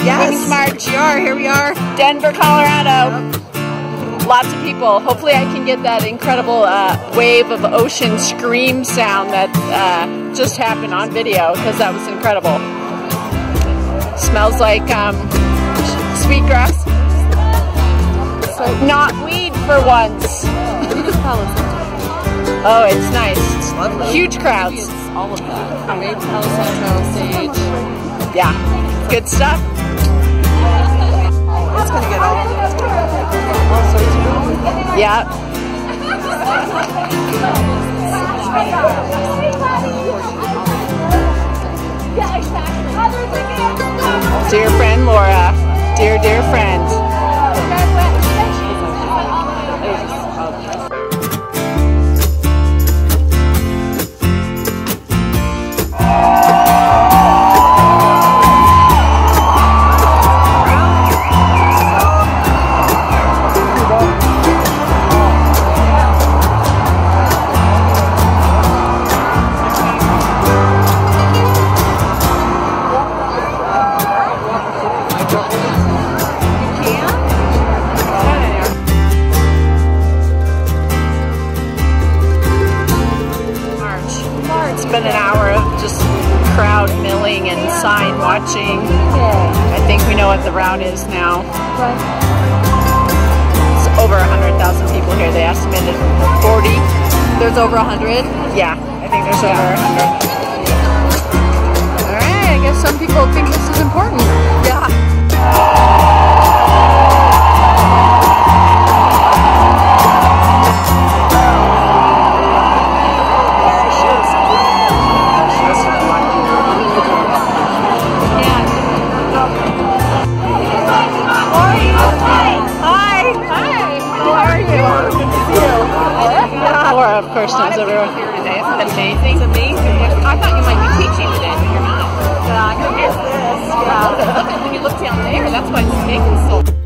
Yes. March, here we are, Denver, Colorado. Lots of people. Hopefully I can get that incredible wave of ocean scream sound that just happened on video, because that was incredible. Smells like sweetgrass. So not weed for once. Oh, it's nice. It's lovely. Huge crowds. It's all of that. Palo Santo, sage. Yeah, good stuff. It's gonna get all sorts of. Yeah. Dear friend Laura, dear friend. It's been an hour of just crowd milling and sign watching. I think we know what the route is now. It's over 100,000 people here. They estimated 40. There's over 100? Yeah, I think there's over 100. Alright, I guess some people think this is important. Yeah. Laura, of course, knows everyone here today. It's amazing. It's amazing. I thought you might be teaching today, but you're not. Yeah, I can get this. Yeah. When you look down there, that's why it's taking so long.